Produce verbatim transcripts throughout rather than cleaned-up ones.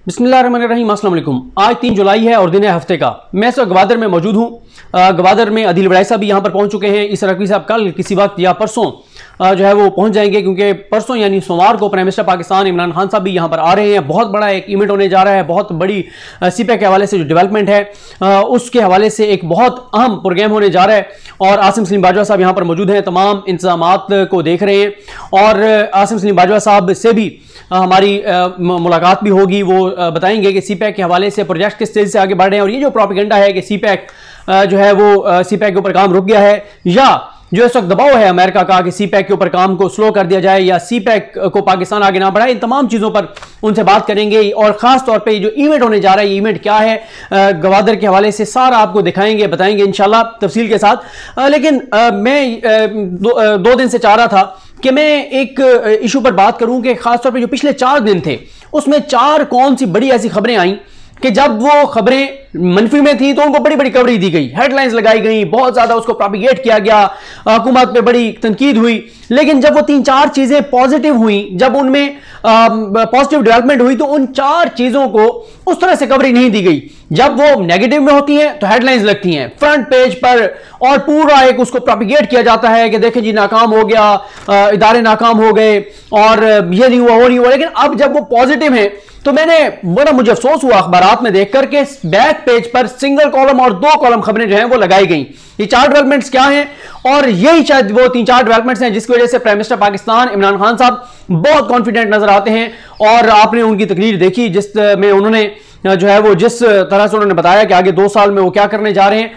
बिस्मिल्लाहिर्रहमानिर्रहीम, अस्सलाम वालेकुम। आज तीन जुलाई है और दिन है हफ्ते का। मैं इस वक्त गवादर में मौजूद हूँ। गवादर में अदील वड़ाई साहब भी यहाँ पर पहुँच चुके हैं। इस रकवी साहब कल किसी वक्त या परसों जो है वो पहुँच जाएंगे, क्योंकि परसों यानी सोमवार को प्राइम मिनिस्टर पाकिस्तान इमरान खान साहब भी यहाँ पर आ रहे हैं। बहुत बड़ा एक इवेंट होने जा रहा है। बहुत बड़ी सी पैक के हवाले से जो डेवलपमेंट है उसके हवाले से एक बहुत अहम प्रोग्राम होने जा रहा है और आसिम सलीम बाजवा साहब यहाँ पर मौजूद हैं, तमाम इंतजामात को देख रहे हैं और आसिम सलीम बाजवा साहब से भी हमारी मुलाकात भी होगी। वो बताएंगे कि सी पैक के हवाले से प्रोजेक्ट किस तेजी से आगे बढ़ रहे हैं और ये जो प्रोपेगेंडा है कि सी पैक जो है वो सी पैक के ऊपर काम रुक गया है, या जो इस वक्त दबाव है अमेरिका का कि सी पैक के ऊपर काम को स्लो कर दिया जाए या सी पैक को पाकिस्तान आगे ना बढ़ाए, इन तमाम चीज़ों पर उनसे बात करेंगे। और ख़ास तौर पे जो इवेंट होने जा रहा है, ये इवेंट क्या है गवादर के हवाले से सारा आपको दिखाएंगे, बताएंगे इंशाल्लाह तफसील के साथ। लेकिन मैं दो, दो दिन से चाह रहा था कि मैं एक इशू पर बात करूं कि खासतौर पे जो पिछले चार दिन थे उसमें चार कौन सी बड़ी ऐसी खबरें आई कि जब वो खबरें मनफी में थी तो उनको बड़ी बड़ी कवरेज दी गई, हेडलाइंस लगाई गई, बहुत ज्यादा उसको प्रोपिगेट किया गया, हुकूमत पे बड़ी तनकीद हुई। लेकिन जब वो तीन चार चीजें पॉजिटिव हुई, जब उनमें पॉजिटिव डेवलपमेंट हुई, तो उन चार चीजों को उस तरह से कवरेज नहीं दी गई। जब वो नेगेटिव में होती हैं तो हेडलाइंस लगती हैं फ्रंट पेज पर और पूरा एक उसको प्रोपिगेट किया जाता है कि देखें जी नाकाम हो गया, इदारे नाकाम हो गए और ये नहीं हुआ वो नहीं हुआ। लेकिन अब जब वो पॉजिटिव है तो मैंने बड़ा मुझे अफसोस हुआ अखबारात में देखकर के बैक पेज पर सिंगल कॉलम और दो कॉलम खबरें जो हैं वो लगाई गई। ये चार डेवलपमेंट्स क्या हैं, और यही शायद वो तीन चार डेवलपमेंट्स हैं जिसकी वजह से प्राइम मिनिस्टर पाकिस्तान इमरान खान साहब बहुत कॉन्फिडेंट नजर आते हैं। और आपने उनकी तकरीर देखी जिस में उन्होंने जो है वो जिस तरह से उन्होंने बताया कि आगे दो साल में वो क्या करने जा रहे हैं,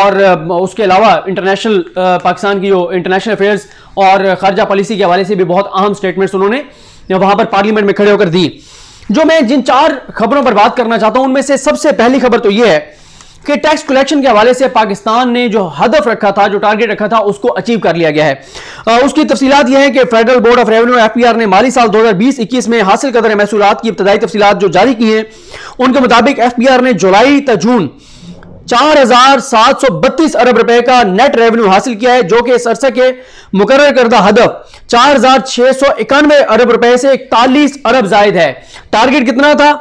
और उसके अलावा इंटरनेशनल पाकिस्तान की जो इंटरनेशनल अफेयर्स और खारजा पॉलिसी के हवाले से भी बहुत अहम स्टेटमेंट्स उन्होंने वहां पर पार्लियामेंट में खड़े होकर दी। जो मैं जिन चार खबरों पर बात करना चाहता हूं उनमें से सबसे पहली खबर तो यह है कि टैक्स कलेक्शन के हवाले से पाकिस्तान ने जो हदफ रखा था, जो टारगेट रखा था, उसको अचीव कर लिया गया है। आ, उसकी तफसीलात यह है कि federal board of revenue F P R ने माली साल दो हज़ार बीस इक्कीस में हासिल करदे महसूलात की इब्तदाई तफसीलात जो जारी की हैं, उनके मुताबिक एफ पी आर ने जुलाई तक जून चार हजार सात सौ बत्तीस अरब रुपए का नेट रेवेन्यू हासिल किया है, जो कि इस अरसे के मुकर्रर करदा हदफ चार हजार छह सौ इक्यानवे अरब रुपए से इकतालीस अरब जायद है। टारगेट कितना था?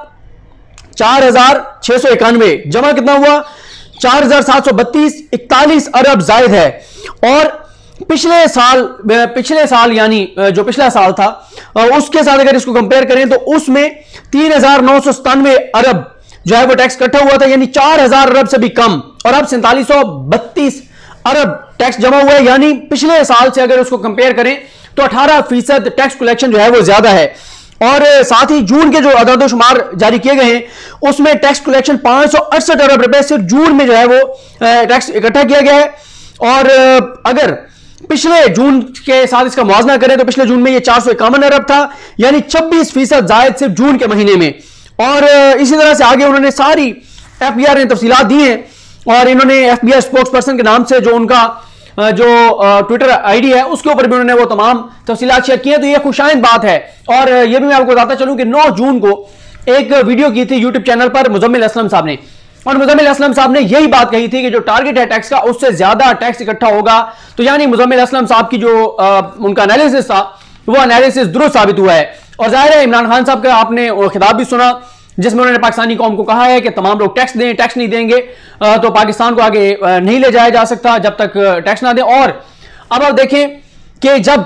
चार हजार छह सौ इक्यानवे, जमा कितना हुआ? चार हजार सात सौ बत्तीस, इकतालीस अरब जायद है। और पिछले साल पिछले साल यानी जो पिछला साल था उसके साथ अगर इसको कंपेयर करें तो उसमें तीन हजार नौ सौ सतानवे अरब जो है वो टैक्स इकट्ठा हुआ था, यानी चार हजार अरब से भी कम। और अब सैंतालीस सौ बत्तीस अरब टैक्स जमा हुआ है, यानी पिछले साल से अगर उसको कंपेयर करें तो अठारह फीसद टैक्स कलेक्शन जो है वो ज्यादा है। और साथ ही जून के जो अदाद-ओ-शुमार जारी किए गए हैं उसमें टैक्स कलेक्शन पांच सौ अड़सठ अरब रुपए सिर्फ जून में जो है वो टैक्स इकट्ठा किया गया है। और अगर पिछले जून के साथ इसका मुआवजा करें तो पिछले जून में ये चार सौ इक्यावन अरब था, यानी छब्बीस फीसद जायद सिर्फ जून के महीने में। और इसी तरह से आगे उन्होंने सारी एफ बी आर ने तफसीलात दी हैं और इन्होंने F B R spokesperson के नाम से जो उनका जो ट्विटर आईडी है उसके ऊपर भी उन्होंने वो तमाम तफसीलात शेयर की हैं। तो ये खुशाइंद बात है। और ये भी मैं आपको बताता चलूं कि नौ जून को एक वीडियो की थी यूट्यूब चैनल पर मुजम्मिल असलम साहब ने, और मुजम्मिल असलम साहब ने यही बात कही थी कि जो टारगेट है टैक्स का उससे ज्यादा टैक्स इकट्ठा होगा। तो यानी मुजम्मिल असलम साहब की जो आ, उनका एनालिसिस था वो एनालिसिस दुरुस्त साबित हुआ है। और जाहिर है इमरान खान साहब का आपने खिताब भी सुना जिसमें उन्होंने पाकिस्तानी कौम को कहा है कि तमाम लोग टैक्स दें, टैक्स नहीं देंगे तो पाकिस्तान को आगे नहीं ले जाया जा सकता जब तक टैक्स ना दें। और अब आप देखें कि जब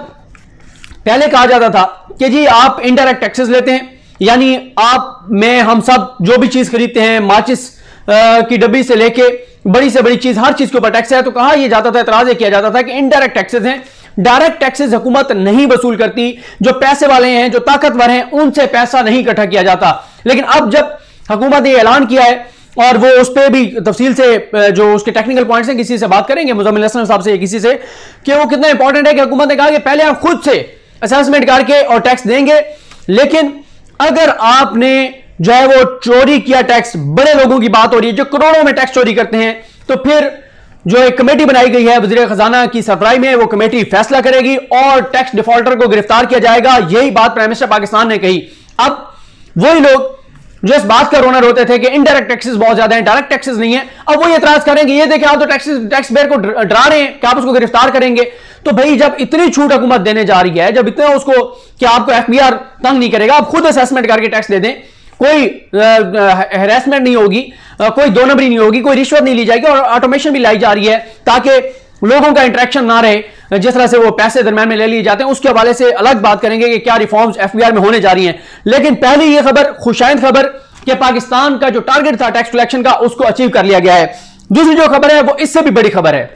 पहले कहा जाता था कि जी आप इनडायरेक्ट टैक्सेस लेते हैं, यानी आप में हम सब जो भी चीज खरीदते हैं, माचिस की डब्बी से लेके बड़ी से बड़ी चीज, हर चीज के ऊपर टैक्स है, तो कहा यह जाता था, एतराज किया जाता था कि इनडायरेक्ट टैक्सेस हैं, डायरेक्ट टैक्सेस हुकूमत नहीं वसूल करती, जो पैसे वाले हैं, जो ताकतवर हैं, उनसे पैसा नहीं इकट्ठा किया जाता। लेकिन अब जब हुकूमत ने ऐलान किया है और वो उस पर भी तफसील से जो उसके टेक्निकल पॉइंट्स हैं किसी से बात करेंगे, मुजम्मिल असलम साहब से, किसी से, कि वो कितना इंपॉर्टेंट है कि हुकूमत ने कहा कि पहले आप खुद से असेसमेंट करके और टैक्स देंगे, लेकिन अगर आपने जो है वो चोरी किया टैक्स, बड़े लोगों की बात हो रही है जो करोड़ों में टैक्स चोरी करते हैं, तो फिर जो एक कमेटी बनाई गई है वज़ीर खजाना की सरबराही में, वो कमेटी फैसला करेगी और टैक्स डिफॉल्टर को गिरफ्तार किया जाएगा। यही बात प्राइम मिनिस्टर पाकिस्तान ने कही। अब वही लोग जो इस बात का रोना रोते थे कि इनडायरेक्ट टैक्सेस बहुत ज्यादा हैं, डायरेक्ट टैक्सेस नहीं है, अब वो ये एतराज करेंगे, ये देखें आप तो टैक्स टैक्स पेयर को डरा रहे हैं कि आप उसको गिरफ्तार करेंगे। तो भाई जब इतनी छूट हुकूमत देने जा रही है, जब इतना उसको कि आपको एफ बी आर तंग नहीं करेगा, आप खुद असेसमेंट करके टैक्स दे दें, कोई हैरेसमेंट नहीं होगी, कोई दो नंबरी नहीं होगी, कोई रिश्वत नहीं ली जाएगी और ऑटोमेशन भी लाई जा रही है ताकि लोगों का इंटरेक्शन ना रहे। जिस तरह से वो पैसे दरम्यान में ले लिए जाते हैं उसके हवाले से अलग बात करेंगे कि क्या रिफॉर्म्स एफबीआई में होने जा रही हैं। लेकिन पहले ये खबर, खुशाइंद खबर कि पाकिस्तान का जो टारगेट था टैक्स कलेक्शन का उसको अचीव कर लिया गया है। दूसरी जो खबर है वो इससे भी बड़ी खबर है,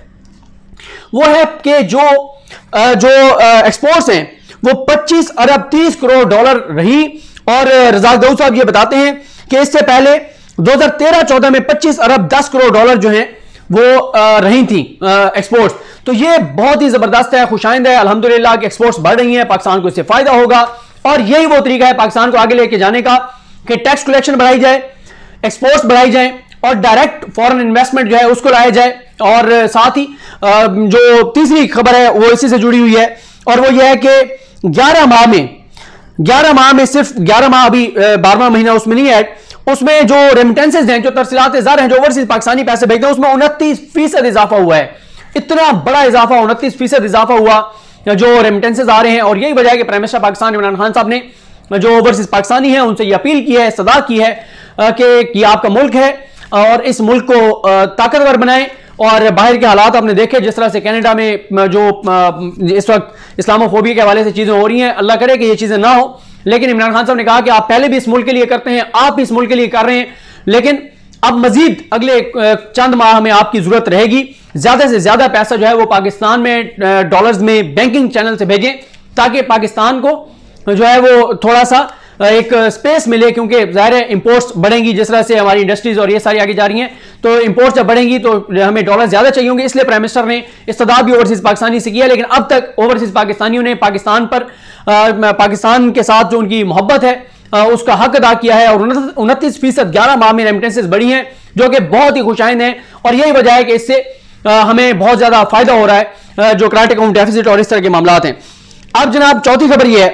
वो है कि जो जो एक्सपोर्ट्स हैं वो पच्चीस अरब तीस करोड़ डॉलर रही। और रज़ाक दाऊद साहब ये बताते हैं कि इससे पहले दो हज़ार तेरह चौदह में पच्चीस अरब दस करोड़ डॉलर जो हैं वो रही थी एक्सपोर्ट्स। तो ये बहुत ही जबरदस्त है, खुशाइंद है अल्हम्दुलिल्लाह कि एक्सपोर्ट्स बढ़ रही हैं, पाकिस्तान को इससे फायदा होगा। और यही वो तरीका है पाकिस्तान को आगे लेके जाने का कि टैक्स कलेक्शन बढ़ाई जाए, एक्सपोर्ट्स बढ़ाई जाए और डायरेक्ट फॉरेन इन्वेस्टमेंट जो है उसको लाया जाए। और साथ ही जो तीसरी खबर है वो इसी से जुड़ी हुई है और वो ये है कि ग्यारह माह में ग्यारह माह में सिर्फ ग्यारह माह अभी बारहवां महीना उसमें नहीं है, उसमें जो रेमिटेंसेज हैं, जो तरसीलात ज़र हैं, जो ओवरसीज पाकिस्तानी पैसे भेजते हैं उसमें उनतीस फीसद इजाफा हुआ है। इतना बड़ा इजाफा, उनतीस फीसद इजाफा हुआ जो रेमिटेंसेज आ रहे हैं। और यही वजह है कि प्राइम मिनिस्टर पाकिस्तान इमरान खान साहब ने जो ओवरसीज पाकिस्तानी हैं उनसे ये अपील की है, सदा की है कि आपका मुल्क है और इस मुल्क को ताकतवर बनाएं। और बाहर के हालात आपने देखे, जिस तरह से कनाडा में जो इस वक्त इस्लामोफोबिया के हवाले से चीजें हो रही हैं, अल्लाह करे कि ये चीजें ना हो। लेकिन इमरान खान साहब ने कहा कि आप पहले भी इस मुल्क के लिए करते हैं, आप इस मुल्क के लिए कर रहे हैं, लेकिन अब मजीद अगले चंद माह में आपकी जरूरत रहेगी। ज्यादा से ज्यादा पैसा जो है वो पाकिस्तान में डॉलर्स में बैंकिंग चैनल से भेजें ताकि पाकिस्तान को जो है वो थोड़ा सा एक स्पेस मिले, क्योंकि ज़ाहिर है इंपोर्ट्स बढ़ेंगी, जिस तरह से हमारी इंडस्ट्रीज और ये सारी आगे जा रही हैं तो इंपोर्ट्स जब बढ़ेंगी तो हमें डॉलर ज्यादा चाहिए होंगे। इसलिए प्राइम मिनिस्टर ने इस्तदाद भी ओवरसीज पाकिस्तानी से किया, लेकिन अब तक ओवरसीज पाकिस्तानियों ने पाकिस्तान पर आ, पाकिस्तान के साथ जो उनकी मोहब्बत है आ, उसका हक अदा किया है। और उनतीस फीसद ग्यारह माह में रेमिटेंसेज बढ़ी हैं जो कि बहुत ही खुशाइंद है। और यही वजह है कि इससे हमें बहुत ज्यादा फायदा हो रहा है जो करंट अकाउंट डेफिसिट और इस तरह के मामला हैं। अब जनाब चौथी खबर यह है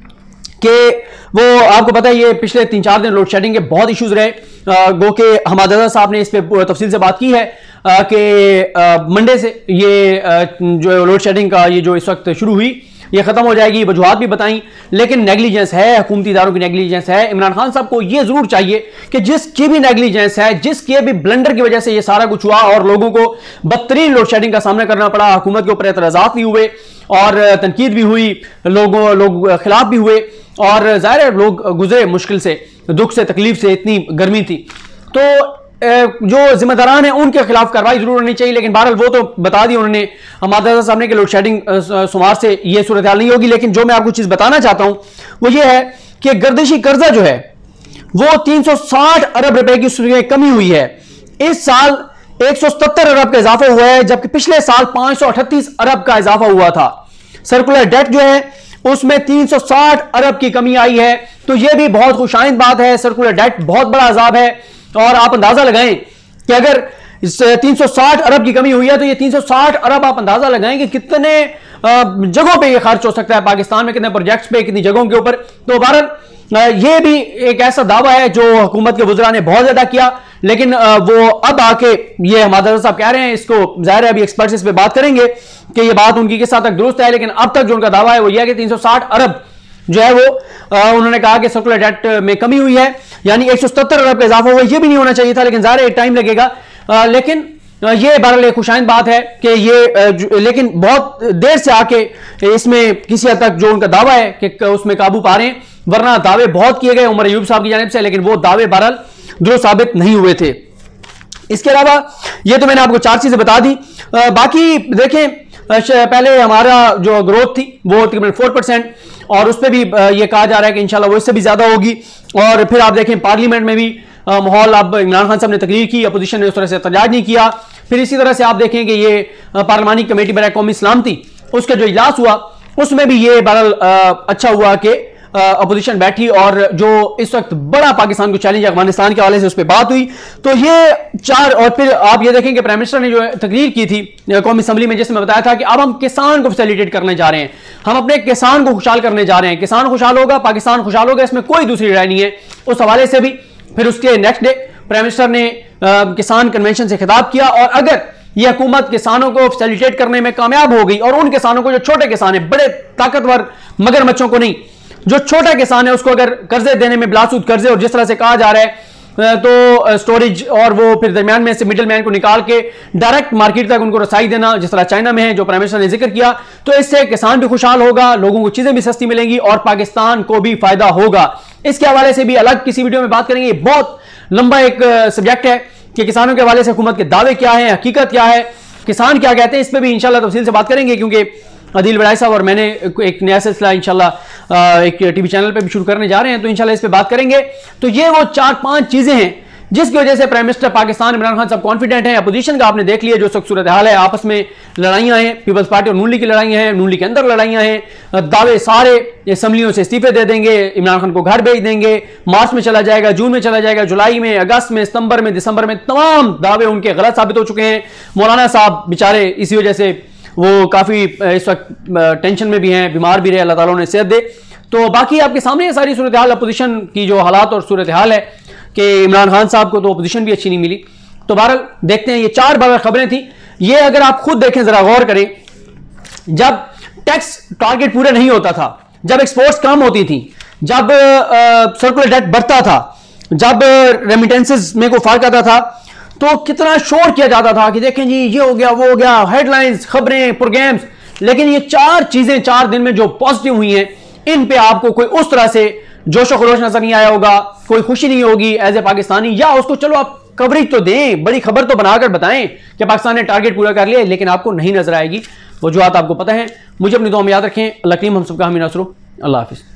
कि वो आपको पता है ये पिछले तीन चार दिन लोड शेडिंग के बहुत इश्यूज रहे, गो के हमादादा साहब ने इस पे तफसील से बात की है कि मंडे से ये जो लोड शेडिंग का ये जो इस वक्त शुरू हुई ये खत्म हो जाएगी। वजूहात भी बताई, लेकिन नेग्लिजेंस है, हुकूमती इदारों की नेग्लिजेंस है। इमरान खान साहब को ये जरूर चाहिए कि जिसकी भी नेग्लिजेंस है, जिसके भी ब्लंडर की वजह से ये सारा कुछ हुआ और लोगों को बदतरीन लोड शेडिंग का सामना करना पड़ा, हुकूमत के ऊपर एतराजात भी हुए और तनकीद भी हुई, लोगों लोग खिलाफ भी हुए और जाहिर है लोग गुजरे मुश्किल से, दुख से, तकलीफ से, इतनी गर्मी थी, तो जो जिम्मेदारान हैं उनके खिलाफ कार्रवाई जरूर होनी चाहिए। लेकिन बहरहाल वो तो बता दी उन्होंने हमारे सामने कि लोड शेडिंग सुमार से ये सूरत हाल नहीं होगी। लेकिन जो मैं आपको चीज बताना चाहता हूं वो ये है कि गर्दिशी कर्जा जो है वो तीन सौ साठ अरब रुपए की उसमें कमी हुई है। इस साल एक सौ सत्तर अरब का इजाफा हुआ है, जबकि पिछले साल पांच सौ अठतीस अरब का इजाफा हुआ था। सर्कुलर डेट जो है उसमें तीन सौ साठ अरब की कमी आई है, तो यह भी बहुत खुशाइंद बात है। सर्कुलर डेट बहुत बड़ा अजाब है और आप अंदाजा लगाएं कि अगर इस तीन सौ साठ अरब की कमी हुई है तो ये तीन सौ साठ अरब आप अंदाजा लगाएं कि कितने जगहों पे ये खर्च हो सकता है, पाकिस्तान में कितने प्रोजेक्ट्स पे, कितनी जगहों के ऊपर। तो बहरहाल ये भी एक ऐसा दावा है जो हुकूमत के वज़रा ने बहुत ज्यादा किया, लेकिन वो अब आके ये हमारे साहब कह रहे हैं, इसको जाहिर है अभी एक्सपर्ट्स इस पे बात करेंगे कि ये बात उनकी किस हद तक दुरुस्त है। लेकिन अब तक जो उनका दावा है वो ये है कि तीन सौ साठ अरब जो है वो आ, उन्होंने कहा कि सर्कुलर डेट में कमी हुई है, यानी एक सौ सत्तर अरब का इजाफा हुआ। ये भी नहीं होना चाहिए था, लेकिन जाहिर है टाइम लगेगा। आ, लेकिन आ, ये बहरहाल खुशाइंद बात है कि ये आ, लेकिन बहुत देर से आके इसमें किसी हद तक जो उनका दावा है कि उसमें काबू पा रहे हैं, वरना दावे बहुत किए गए उमर अयूब साहब की जानिब से, लेकिन वो दावे बहरहाल दुरुस्त साबित नहीं हुए थे। इसके अलावा ये तो मैंने आपको चार चीजें बता दी। आ, बाकी देखें, पहले हमारा जो ग्रोथ थी वो तकरीबन फोर परसेंट और उस पर भी ये कहा जा रहा है कि इंशाल्लाह वो इससे भी ज्यादा होगी। और फिर आप देखें पार्लियामेंट में भी माहौल, अब इमरान खान साहब ने तकरीर की, अपोजिशन ने उस तरह से एहतजाज नहीं किया। फिर इसी तरह से आप देखें कि ये पार्लिमानी कमेटी बराए कौमी सलामती उसका जो इजलास हुआ उसमें भी ये बहरहाल अच्छा हुआ कि अपोजिशन बैठी और जो इस वक्त बड़ा पाकिस्तान को चैलेंज अफगानिस्तान के हवाले से उस पर बात हुई। तो ये चार, और फिर आप ये देखें कि प्राइम मिनिस्टर ने जो तकरीर की थी कौमी असम्बली में, जिसमें बताया था कि अब हम किसान को फैसिलिटेट करने जा रहे हैं, हम अपने किसान को खुशहाल करने जा रहे हैं, किसान खुशहाल होगा पाकिस्तान खुशहाल होगा, इसमें कोई दूसरी राय नहीं है। उस हवाले से भी फिर उसके नेक्स्ट डे प्राइम मिनिस्टर ने आ, किसान कन्वेंशन से खिताब किया और अगर यह हुकूमत किसानों को फैसिलिटेट करने में कामयाब हो गई और उन किसानों को जो छोटे किसान हैं, बड़े ताकतवर मगरमच्छों को नहीं, जो छोटा किसान है उसको अगर कर्जे देने में बिलासूद कर्जे, और जिस तरह से कहा जा रहा है तो स्टोरेज और वो फिर दरमियान में से मिडिल मैन को निकाल के डायरेक्ट मार्केट तक उनको रसाई देना, जिस तरह चाइना में है, जो प्राइम मिनिस्टर ने जिक्र किया, तो इससे किसान भी खुशहाल होगा, लोगों को चीजें भी सस्ती मिलेंगी और पाकिस्तान को भी फायदा होगा। इसके हवाले से भी अलग किसी वीडियो में बात करेंगे। बहुत लंबा एक सब्जेक्ट है कि किसानों के हवाले से हुकूमत के दावे क्या है, हकीकत क्या है, किसान क्या कहते हैं, इस पर भी इंशाल्लाह तफसील से बात करेंगे, क्योंकि अदील बड़ाई साहब और मैंने एक नया सिलसिला इंशाल्लाह एक टीवी चैनल पे भी शुरू करने जा रहे हैं, तो इंशाल्लाह इस पे बात करेंगे। तो ये वो चार पांच चीजें हैं जिसकी वजह से prime minister Pakistan Imran Khan sahab confident हैं। अपोजिशन का आपने देख लिया जो सूरत हाल है, आपस में लड़ाइयां हैं, पीपल्स पार्टी और नून लीग की लड़ाइयां हैं, नून लीग के अंदर लड़ाइयां हैं, दावे सारे असम्बलियों से इस्तीफे दे देंगे, इमरान खान को घर भेज देंगे, मार्च में चला जाएगा, जून में चला जाएगा, जुलाई में, अगस्त में, सितंबर में, दिसंबर में, तमाम दावे उनके गलत साबित हो चुके हैं। मौलाना साहब बेचारे इसी वजह से वो काफी इस वक्त टेंशन में भी हैं, बीमार भी रहे, अल्लाह ताला उन्हें सेहत दे। तो बाकी आपके सामने सारी सूरत हाल, अपोजिशन की जो हालात और सूरत हाल है कि इमरान खान साहब को तो अपोजिशन भी अच्छी नहीं मिली। तो बहरहाल देखते हैं, ये चार बड़ी खबरें थी। ये अगर आप खुद देखें, जरा गौर करें, जब टैक्स टारगेट पूरा नहीं होता था, जब एक्सपोर्ट्स कम होती थी, जब सर्कुलर डेट बढ़ता था, जब रेमिटेंसेस में को फर्क आता था, तो कितना शोर किया जाता था कि देखें जी ये हो गया, वो हो गया, हेडलाइंस, खबरें, प्रोग्राम्स। लेकिन ये चार चीजें चार दिन में जो पॉजिटिव हुई हैं, इन पे आपको कोई उस तरह से जोशो खरोश नजर नहीं आया होगा, कोई खुशी नहीं होगी एज ए पाकिस्तानी, या उसको चलो आप कवरेज तो दें, बड़ी खबर तो बनाकर बताएं कि पाकिस्तान ने टारगेट पूरा कर लिया, लेकिन आपको नहीं नजर आएगी। वजूहात आपको पता है। मुझे अपनी दुआ में याद रखें। अल्लाह करीम हम सबका हामी नसरो। अल्लाह हाफिज़।